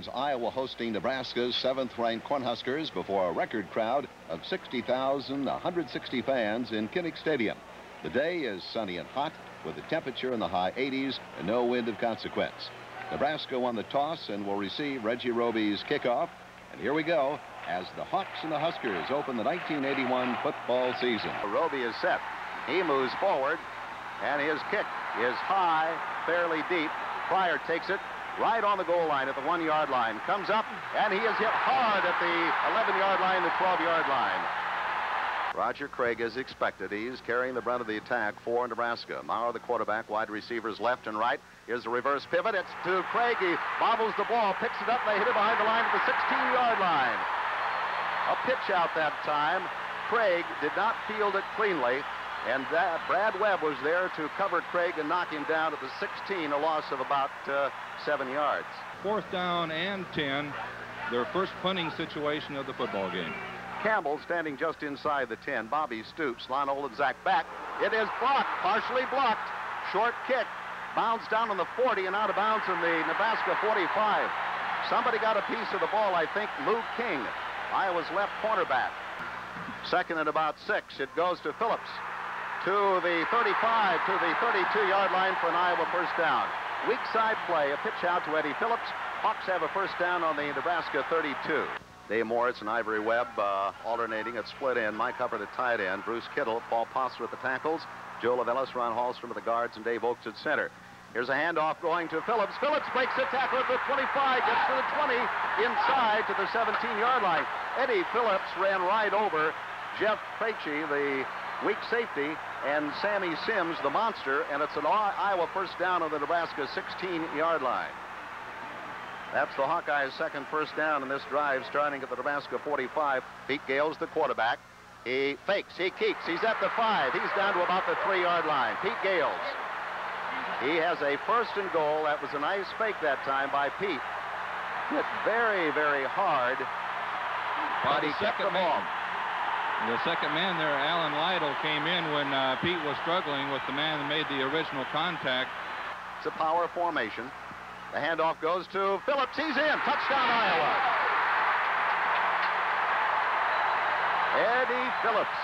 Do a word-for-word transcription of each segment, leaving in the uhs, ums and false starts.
times Iowa hosting Nebraska's seventh-ranked Cornhuskers before a record crowd of sixty thousand one hundred sixty fans in Kinnick Stadium. The day is sunny and hot with a temperature in the high eighties and no wind of consequence. Nebraska won the toss and will receive Reggie Roby's kickoff. And here we go as the Hawks and the Huskers open the nineteen eighty-one football season. Roby is set. He moves forward, and his kick is high, fairly deep. Pryor takes it right on the goal line at the one-yard line. Comes up, and he is hit hard at the eleven-yard line, the twelve-yard line. Roger Craig is expected. He's carrying the brunt of the attack for Nebraska. Maurer, the quarterback, wide receivers left and right. Here's the reverse pivot. It's to Craig. He bobbles the ball, picks it up, and they hit it behind the line at the sixteen-yard line. A pitch out that time. Craig did not field it cleanly, and that Brad Webb was there to cover Craig and knock him down at the sixteen, a loss of about uh, seven yards. Fourth down and ten, their first punting situation of the football game. Campbell standing just inside the ten. Bobby Stoops, Lon Olenzak back. It is blocked, partially blocked. Short kick, bounced down on the forty and out of bounds in the Nebraska forty-five. Somebody got a piece of the ball, I think Lou King, Iowa's left cornerback. Second and about six. It goes to Phillips. To the thirty-five, to the thirty-two-yard line for an Iowa first down. Weak side play, a pitch out to Eddie Phillips. Hawks have a first down on the Nebraska thirty-two. Dave Morris and Ivory Webb uh, alternating at split end. Mike Hubbard at tight end. Bruce Kittle, Paul Posser at the tackles. Joe Lavellis, Ron Hallstrom at the guards, and Dave Oakes at center. Here's a handoff going to Phillips. Phillips breaks the tackle at the twenty-five, gets to the twenty, inside to the seventeen-yard line. Eddie Phillips ran right over Jeff Krejci, the weak safety, and Sammy Sims, the monster, and it's an Iowa first down on the Nebraska sixteen-yard line. That's the Hawkeyes' second first down in this drive, starting at the Nebraska forty-five. Pete Gales, the quarterback. He fakes, he keeps, he's at the five. He's down to about the three-yard line. Pete Gales. He has a first and goal. That was a nice fake that time by Pete. Hit very, very hard, but he kept the ball. The second man there, Alan Lytle, came in when uh, Pete was struggling with the man that made the original contact. It's a power formation. The handoff goes to Phillips. He's in. Touchdown, Iowa. Eddie Phillips.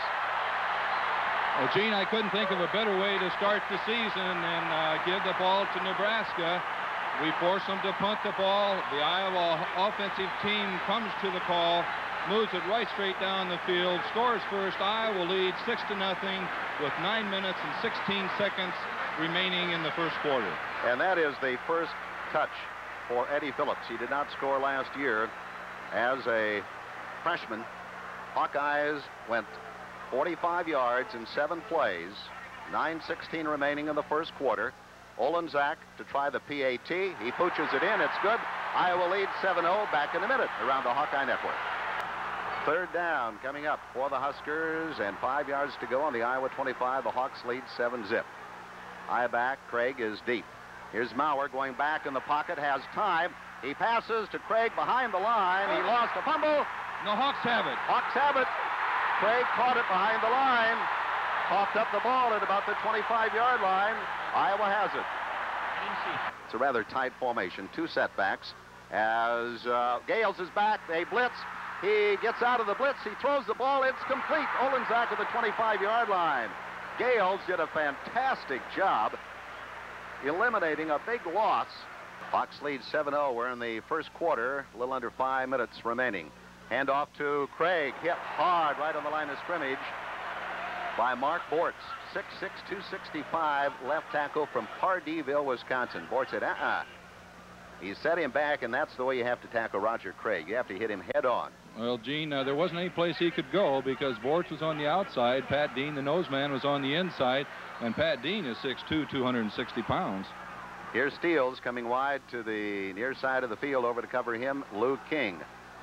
Well, Gene, I couldn't think of a better way to start the season than uh, give the ball to Nebraska. We force them to punt the ball. The Iowa offensive team comes to the call, moves it right straight down the field, scores first. Iowa leads six to nothing with nine minutes and sixteen seconds remaining in the first quarter. And that is the first touch for Eddie Phillips. He did not score last year as a freshman. Hawkeyes went forty-five yards in seven plays, nine sixteen remaining in the first quarter. Olenzak to try the P A T. He pooches it in. It's good. Iowa leads seven oh. Back in a minute around the Hawkeye Network. Third down coming up for the Huskers, and five yards to go on the Iowa twenty-five. The Hawks lead seven zip. Eye back. Craig is deep. Here's Maurer going back in the pocket, has time. He passes to Craig behind the line. He lost a fumble. The Hawks have it. Hawks have it. Craig caught it behind the line. Coughed up the ball at about the twenty-five-yard line. Iowa has it. It's a rather tight formation. Two setbacks. As uh, Gales is back, they blitz. He gets out of the blitz. He throws the ball. It's complete. Olenzak at the twenty-five-yard line. Gales did a fantastic job eliminating a big loss. Hawks lead seven oh. We're in the first quarter, a little under five minutes remaining. Handoff to Craig, hit hard right on the line of scrimmage by Mark Bortz. six six, two sixty-five, left tackle from Pardeeville, Wisconsin. Bortz said, uh-uh. He set him back, and that's the way you have to tackle Roger Craig. You have to hit him head on. Well, Gene, uh, there wasn't any place he could go because Bortz was on the outside. Pat Dean, the nose man, was on the inside. And Pat Dean is six two, two hundred sixty pounds. Here's Steele coming wide to the near side of the field. Over to cover him, Lou King.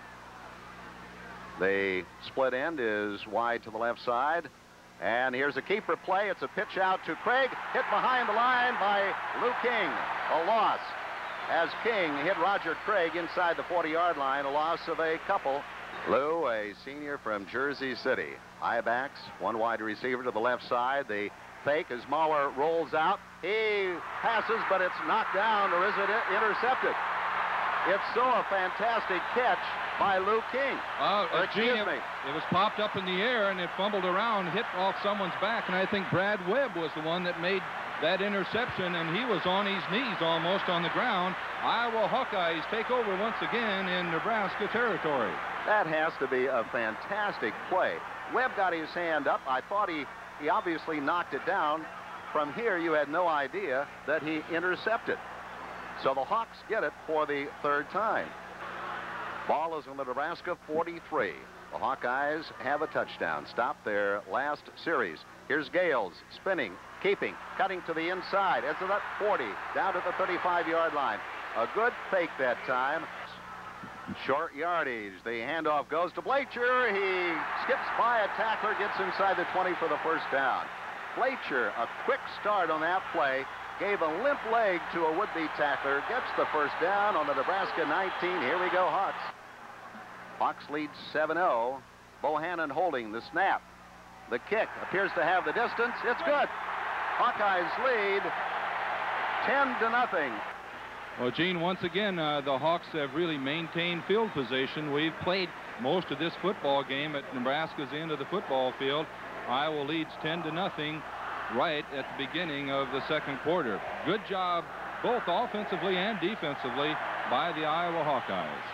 The split end is wide to the left side. And here's a keeper play. It's a pitch out to Craig. Hit behind the line by Lou King. A loss. As King hit Roger Craig inside the forty-yard line. A loss of a couple. Lou, a senior from Jersey City. High backs, one wide receiver to the left side. The fake as Maurer rolls out. He passes, but it's knocked down, or is it intercepted? It's so a fantastic catch by Lou King. Uh, or, Gene, excuse it, me. it was popped up in the air, and it fumbled around, hit off someone's back, and I think Brad Webb was the one that made that interception, and he was on his knees almost on the ground. Iowa Hawkeyes take over once again in Nebraska territory. That has to be a fantastic play. Webb got his hand up. I thought he, he obviously knocked it down. From here, you had no idea that he intercepted. So the Hawks get it for the third time. Ball is on the Nebraska forty-three. The Hawkeyes have a touchdown. Stop their last series. Here's Gales spinning, keeping, cutting to the inside. It's at forty, down to the thirty-five-yard line. A good fake that time. Short yardage. The handoff goes to Blacher. He skips by a tackler, gets inside the twenty for the first down. Blacher, a quick start on that play, gave a limp leg to a would-be tackler, gets the first down on the Nebraska nineteen. Here we go, Hawks. Hawks lead seven oh. Bohannon holding the snap. The kick appears to have the distance. It's good. Hawkeyes lead ten to nothing. Well, Gene, once again, uh, the Hawks have really maintained field position. We've played most of this football game at Nebraska's end of the football field. Iowa leads ten to nothing right at the beginning of the second quarter. Good job both offensively and defensively by the Iowa Hawkeyes.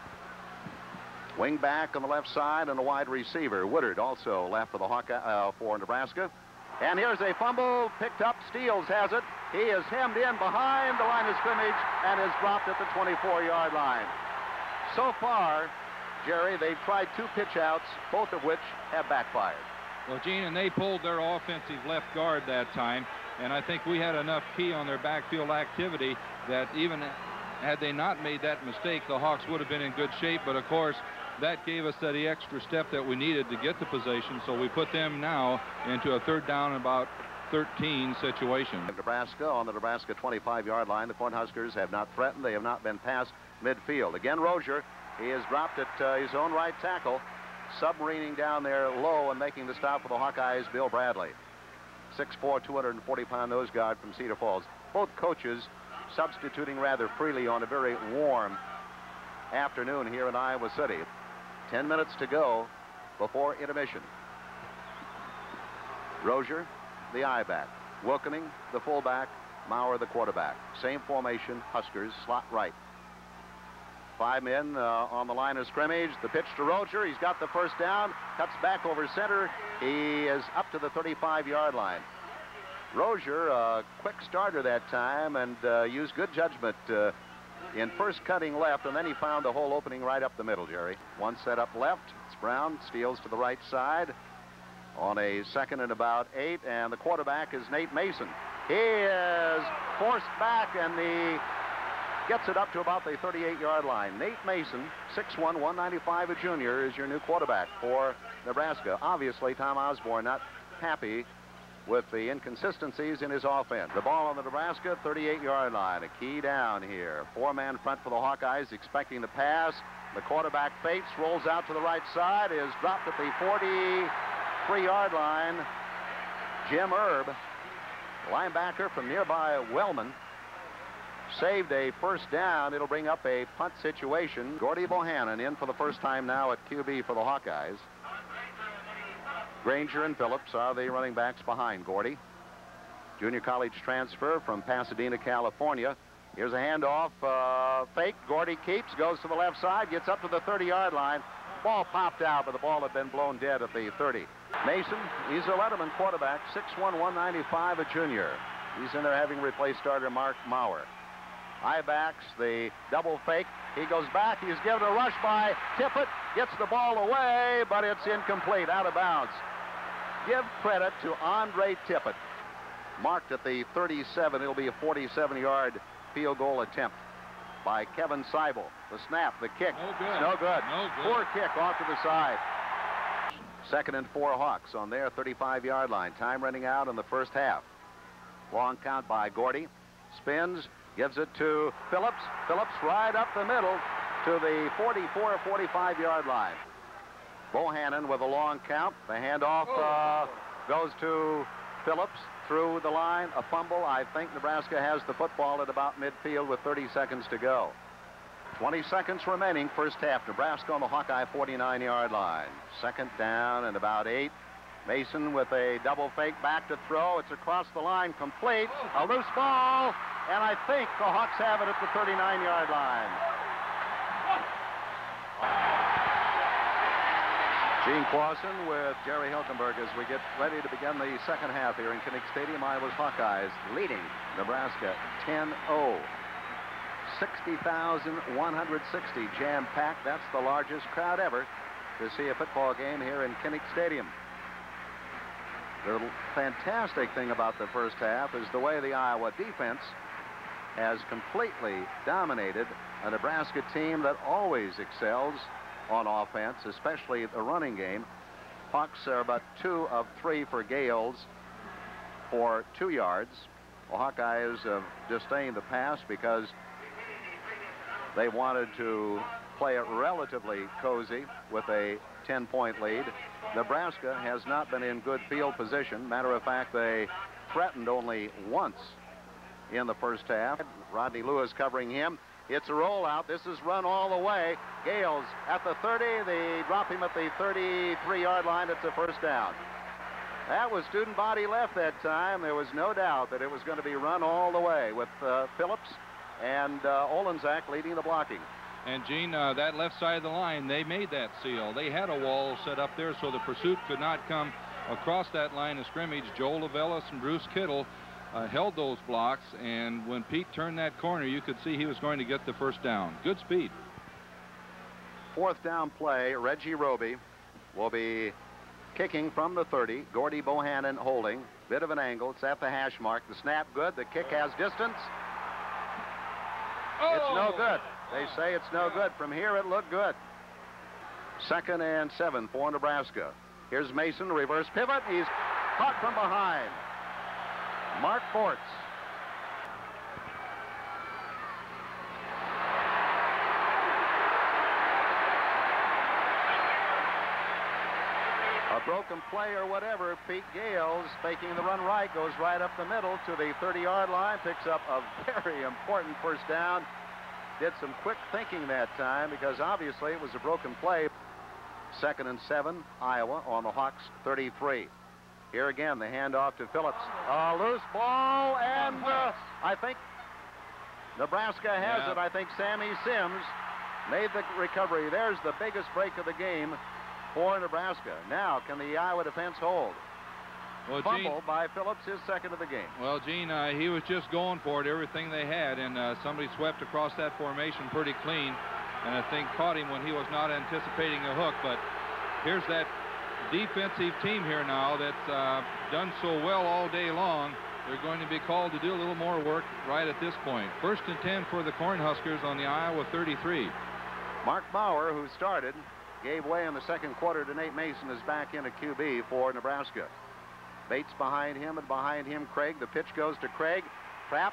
Wing back on the left side and a wide receiver. Woodard also left for the Hawkeye uh, for Nebraska. And here's a fumble picked up. Steele has it. He is hemmed in behind the line of scrimmage and is dropped at the twenty-four-yard line. So far, Jerry, they've tried two pitch outs, both of which have backfired. Well, Gene, and they pulled their offensive left guard that time, and I think we had enough key on their backfield activity that even had they not made that mistake, the Hawks would have been in good shape. But, of course, that gave us that extra step that we needed to get the possession, so we put them now into a third down and about thirteen situation. Nebraska on the Nebraska twenty-five-yard line. The Cornhuskers have not threatened. They have not been past midfield. Again, Rozier. He is dropped at uh, his own right tackle. Submarining down there low and making the stop for the Hawkeyes, Bill Bradley. six four, two hundred forty pound nose guard from Cedar Falls. Both coaches substituting rather freely on a very warm afternoon here in Iowa City. Ten minutes to go before intermission. Rozier, the I-back. Wilkening, the fullback. Maurer, the quarterback. Same formation, Huskers, slot right. Five men uh, on the line of scrimmage. The pitch to Rozier. He's got the first down. Cuts back over center. He is up to the thirty-five-yard line. Rozier, a quick starter that time, and uh, used good judgment uh, in first cutting left, and then he found the hole opening right up the middle, Jerry. One set up left. It's Brown. Steals to the right side on a second and about eight, and the quarterback is Nate Mason. He is forced back, and the gets it up to about the thirty-eight-yard line. Nate Mason, six one, one ninety-five, a junior, is your new quarterback for Nebraska. Obviously, Tom Osborne not happy with the inconsistencies in his offense. The ball on the Nebraska thirty-eight-yard line. A key down here. Four-man front for the Hawkeyes, expecting the pass. The quarterback fakes, rolls out to the right side, is dropped at the forty-three-yard line. Jim Erb, linebacker from nearby Wellman, saved a first down. It'll bring up a punt situation. Gordy Bohannon in for the first time now at Q B for the Hawkeyes. Granger and Phillips are the running backs behind Gordy. Junior college transfer from Pasadena, California. Here's a handoff. Uh, fake. Gordy keeps, goes to the left side, gets up to the thirty-yard line. Ball popped out, but the ball had been blown dead at the thirty. Mason, he's a Letterman quarterback, six one, one ninety-five, a junior. He's in there having replaced starter Mark Maurer. I-backs, the double fake. He goes back. He's given a rush by Tippett. Gets the ball away, but it's incomplete, out of bounds. Give credit to Andre Tippett. Marked at the thirty-seven. It'll be a forty-seven-yard field goal attempt by Kevin Seibel. The snap, the kick. No good. No good. No good. Poor kick off to the side. Second and four Hawks on their thirty-five-yard line. Time running out in the first half. Long count by Gordy. Spins, gives it to Phillips. Phillips right up the middle to the forty-four, forty-five-yard line. Bohannon with a long count. The handoff uh, goes to Phillips through the line. A fumble. I think Nebraska has the football at about midfield with thirty seconds to go. twenty seconds remaining, first half. Nebraska on the Hawkeye forty-nine yard line. Second down and about eight. Mason with a double fake back to throw. It's across the line, complete. A loose ball, and I think the Hawks have it at the thirty-nine yard line. Gene Clausen with Jerry Hilkenberg as we get ready to begin the second half here in Kinnick Stadium. Iowa's Hawkeyes leading Nebraska ten oh. sixty thousand one hundred sixty jam-packed. That's the largest crowd ever to see a football game here in Kinnick Stadium. The fantastic thing about the first half is the way the Iowa defense has completely dominated a Nebraska team that always excels on offense, especially the running game. Hawks are about two of three for Gales for two yards. The Hawkeyes have disdained the pass because they wanted to play it relatively cozy with a ten-point lead. Nebraska has not been in good field position. Matter of fact, they threatened only once in the first half. Rodney Lewis covering him. It's a rollout. This is run all the way. Gales at the thirty. They drop him at the thirty-three yard line. It's a first down. That was student body left that time. There was no doubt that it was going to be run all the way with uh, Phillips and uh, Olenzak leading the blocking. And, Gene, uh, that left side of the line, they made that seal. They had a wall set up there so the pursuit could not come across that line of scrimmage. Joe Lavellis and Bruce Kittle uh, held those blocks, and when Pete turned that corner, you could see he was going to get the first down. Good speed. Fourth down play, Reggie Roby will be kicking from the thirty. Gordy Bohannon holding. Bit of an angle. It's at the hash mark. The snap good. The kick has distance. Oh! It's no good. They say it's no good. From here, it looked good. Second and seven for Nebraska. Here's Mason, reverse pivot. He's caught from behind. Mark Bortz. A broken play or whatever. Pete Gales faking the run right, goes right up the middle to the thirty yard line, picks up a very important first down. Did some quick thinking that time because obviously it was a broken play. Second and seven, Iowa on the Hawks thirty-three. Here again, the handoff to Phillips. A loose ball, and uh, I think Nebraska has yeah. it. I think Sammy Sims made the recovery. There's the biggest break of the game for Nebraska. Now, can the Iowa defense hold? Well, Fumble Gene, by Phillips, his second of the game. well, Gene, uh, he was just going for it, everything they had, and uh, somebody swept across that formation pretty clean, and I think caught him when he was not anticipating a hook. But here's that defensive team here now that's uh, done so well all day long. They're going to be called to do a little more work right at this point. First and ten for the Cornhuskers on the Iowa thirty-three. Mark Bauer, who started, gave way in the second quarter to Nate Mason, is back in at Q B for Nebraska. Bates behind him, and behind him Craig. The pitch goes to Craig. Trapp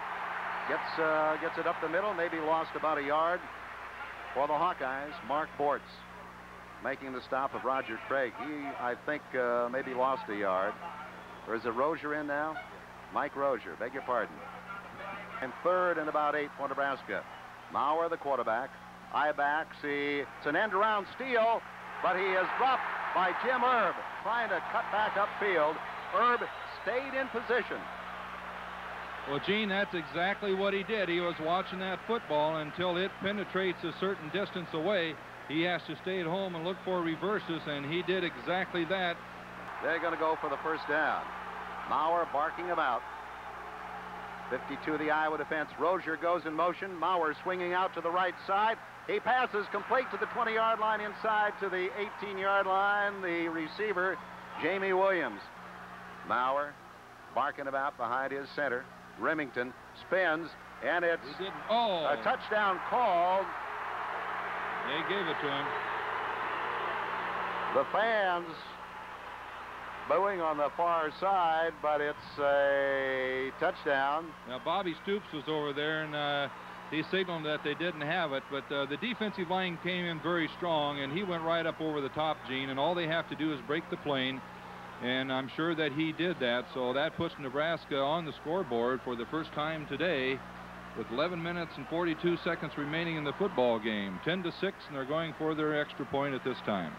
gets uh, gets it up the middle, maybe lost about a yard for the Hawkeyes. Mark Bortz making the stop of Roger Craig. He, I think, uh, maybe lost a yard. Or is it Rozier in now? Mike Rozier, beg your pardon. And third and about eight for Nebraska. Maurer, the quarterback. Eye back, see, it's an end around steal, but he is dropped by Jim Erb, trying to cut back upfield. Erb stayed in position. Well, Gene, that's exactly what he did. He was watching that football until it penetrates a certain distance away. He has to stay at home and look for reverses, and he did exactly that. They're going to go for the first down. Maurer barking about. fifty-two the Iowa defense. Rozier goes in motion. Maurer swinging out to the right side. He passes complete to the twenty yard line, inside to the eighteen yard line. The receiver, Jamie Williams. Maurer barking about behind his center. Remington spins, and it's oh. a touchdown called. They gave it to him. The fans booing on the far side, but it's a touchdown. Now, Bobby Stoops was over there, and uh, he signaled that they didn't have it, but uh, the defensive line came in very strong, and he went right up over the top, Gene, and all they have to do is break the plane, and I'm sure that he did that. So that puts Nebraska on the scoreboard for the first time today, with eleven minutes and forty-two seconds remaining in the football game. ten to six, and they're going for their extra point at this time.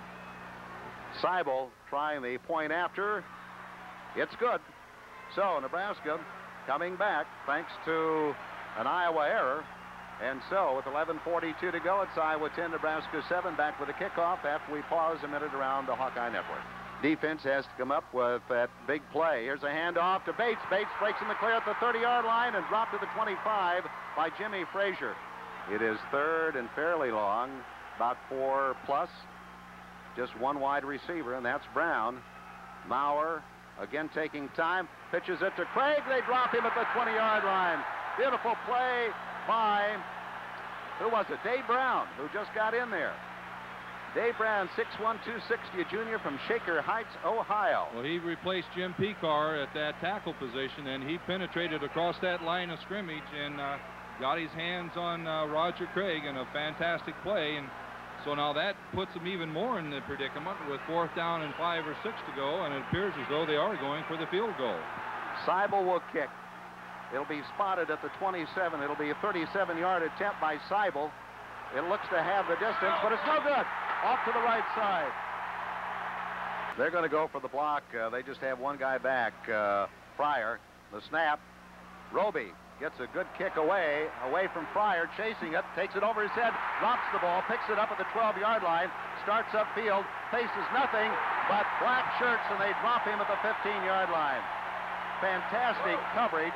Seibel trying the point after. It's good. So Nebraska coming back thanks to an Iowa error. And so with eleven forty-two to go, it's Iowa ten, Nebraska seven. Back with a kickoff after we pause a minute around the Hawkeye Network. Defense has to come up with that big play. Here's a handoff to Bates. Bates breaks in the clear at the thirty-yard line and dropped to the twenty-five by Jimmy Frazier. It is third and fairly long, about four plus. Just one wide receiver, and that's Brown. Maurer again taking time, pitches it to Craig. They drop him at the twenty-yard line. Beautiful play by, who was it? Dave Brown, who just got in there. Dave Brown, six one, two sixty, a junior from Shaker Heights, Ohio. Well, he replaced Jim Pekar at that tackle position, and he penetrated across that line of scrimmage and uh, got his hands on uh, Roger Craig in a fantastic play. And so now that puts them even more in the predicament with fourth down and five or six to go, and it appears as though they are going for the field goal. Seibel will kick. It'll be spotted at the twenty-seven. It'll be a thirty-seven-yard attempt by Seibel. It looks to have the distance, but it's no good. Off to the right side. They're going to go for the block. Uh, they just have one guy back, uh, Fryer. The snap. Roby gets a good kick away, away from Fryer, chasing it, takes it over his head, drops the ball, picks it up at the twelve-yard line, starts upfield, faces nothing but black shirts, and they drop him at the fifteen-yard line. Fantastic coverage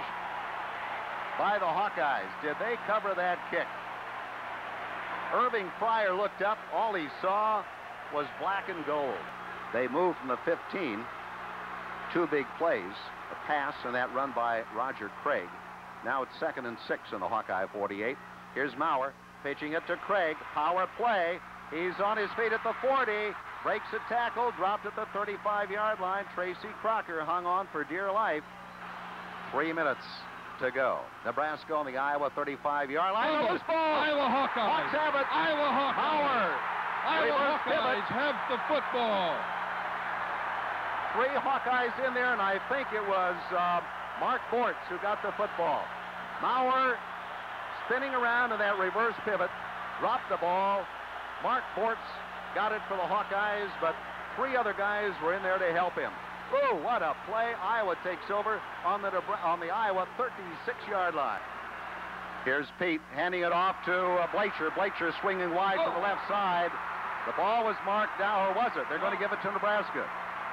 by the Hawkeyes. Did they cover that kick? Irving Fryer looked up. All he saw was black and gold. They moved from the fifteen. Two big plays, a pass and that run by Roger Craig. Now it's second and six in the Hawkeye forty-eight. Here's Maurer pitching it to Craig. Power play. He's on his feet at the forty. Breaks a tackle. Dropped at the thirty-five-yard line. Tracy Crocker hung on for dear life. Three minutes to go. Nebraska on the Iowa thirty-five-yard line. Iowa, Iowa Hawkeyes. Hawks have it. Iowa Hawkeyes. Howard. Iowa Reverse Hawkeyes pivot. have the football. Three Hawkeyes in there, and I think it was uh, Mark Bortz who got the football. Maurer spinning around in that reverse pivot, dropped the ball. Mark Bortz got it for the Hawkeyes, but three other guys were in there to help him. Ooh, what a play. Iowa takes over on the, on the Iowa thirty-six-yard line. Here's Pete handing it off to uh, Blacher. Blacher swinging wide oh. to the left side. The ball was marked down, or was it? They're going to give it to Nebraska.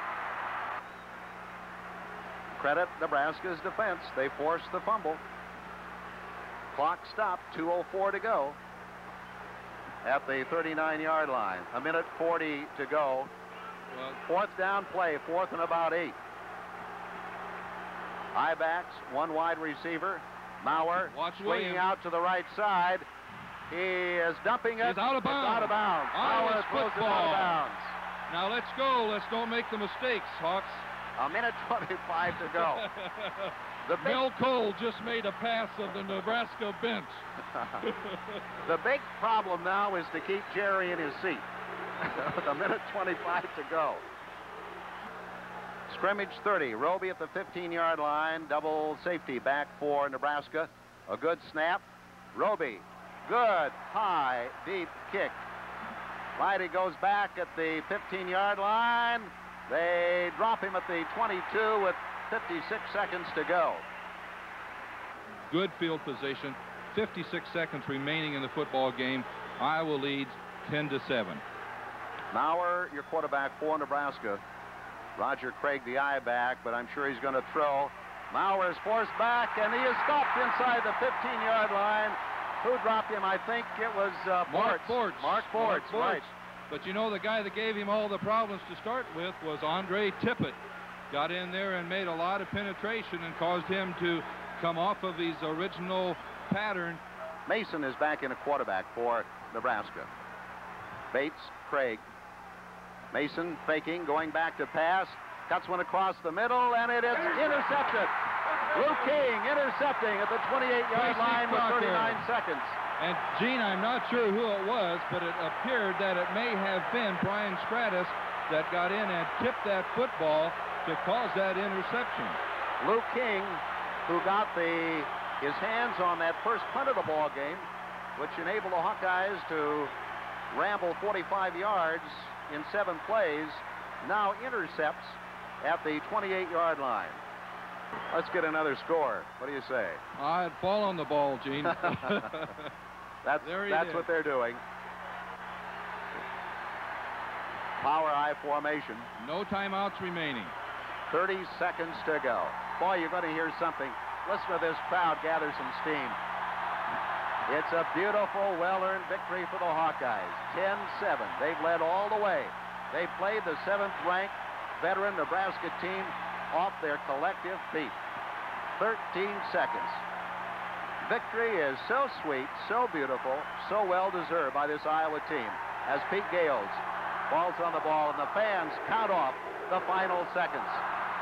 Credit Nebraska's defense. They forced the fumble. Clock stopped, two oh four to go at the thirty-nine-yard line. A minute forty to go. Well, fourth down play, fourth and about eight. I-backs, one wide receiver. Maurer Watch swinging Williams. out to the right side. He is dumping it. He's out of bounds. It's out of bounds. Iowa's Maurer throws it football. out of bounds. Now let's go. Let's don't make the mistakes, Hawks. A minute twenty-five to go. The big, Mel Cole just made a pass of the Nebraska bench. the big problem now is to keep Jerry in his seat. With a minute twenty-five to go. Scrimmage thirty. Roby at the fifteen-yard line. Double safety back for Nebraska. A good snap. Roby. Good, high, deep kick. Leidy goes back at the fifteen-yard line. They drop him at the twenty-two with fifty-six seconds to go. Good field position. fifty-six seconds remaining in the football game. Iowa leads ten to seven. Maurer, your quarterback for Nebraska. Roger Craig, the I-back, but I'm sure he's going to throw. Maurer is forced back, and he is stopped inside the fifteen-yard line. Who dropped him? I think it was uh, Mark Bortz. Mark Bortz, right. But you know, the guy that gave him all the problems to start with was Andre Tippett. Got in there and made a lot of penetration and caused him to come off of his original pattern. Mason is back in a quarterback for Nebraska. Bates, Craig. Mason faking, going back to pass. Cuts one across the middle, and it is intercepted. Lou King intercepting at the twenty-eight-yard line with thirty-nine seconds. And, Gene, I'm not sure who it was, but it appeared that it may have been Brian Stratus that got in and tipped that football to cause that interception. Lou King, who got the his hands on that first punt of the ball game, which enabled the Hawkeyes to ramble forty-five yards in seven plays, now intercepts at the twenty-eight yard line. Let's get another score. What do you say? I'd fall on the ball, Gene. that's that's what they're doing. Power I formation. No timeouts remaining. thirty seconds to go. Boy, you're going to hear something. Listen to this crowd gather some steam. It's a beautiful, well-earned victory for the Hawkeyes. ten seven. They've led all the way. They played the seventh-ranked veteran Nebraska team off their collective feet. thirteen seconds. Victory is so sweet, so beautiful, so well-deserved by this Iowa team as Pete Gales falls on the ball and the fans count off the final seconds.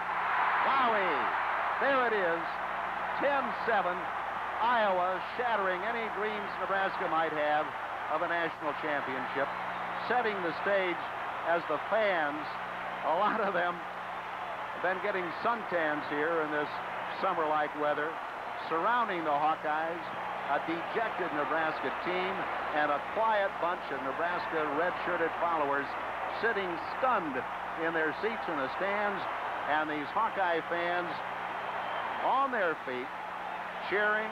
Wowie! There it is. ten seven. Iowa shattering any dreams Nebraska might have of a national championship, setting the stage as the fans, a lot of them have been getting suntans here in this summer-like weather, surrounding the Hawkeyes, a dejected Nebraska team, and a quiet bunch of Nebraska red-shirted followers sitting stunned in their seats in the stands, and these Hawkeye fans on their feet, cheering,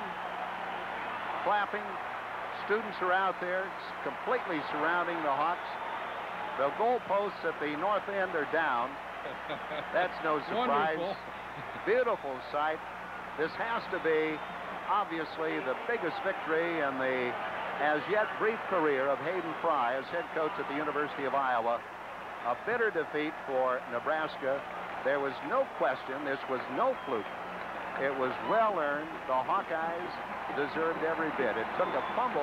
clapping. Students are out there completely surrounding the Hawks. The goalposts at the north end are down. That's no surprise. Wonderful. Beautiful sight. This has to be obviously the biggest victory in the as yet brief career of Hayden Fry as head coach at the University of Iowa. A bitter defeat for Nebraska. There was no question. This was no fluke. It was well-earned. The Hawkeyes deserved every bit. It took a fumble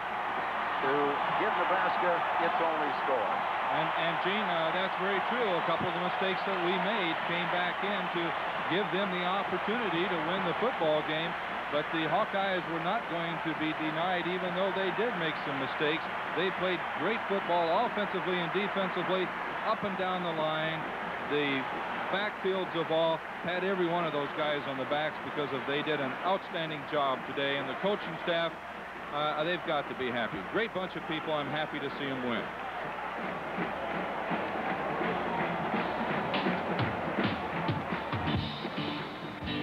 to give Nebraska its only score. And, and Gene, uh, that's very true. A couple of the mistakes that we made came back in to give them the opportunity to win the football game. But the Hawkeyes were not going to be denied, even though they did make some mistakes. They played great football offensively and defensively, up and down the line. The backfields of all had every one of those guys on the backs because of they did an outstanding job today, and the coaching staff, uh, they've got to be happy. Great bunch of people. I'm happy to see them win.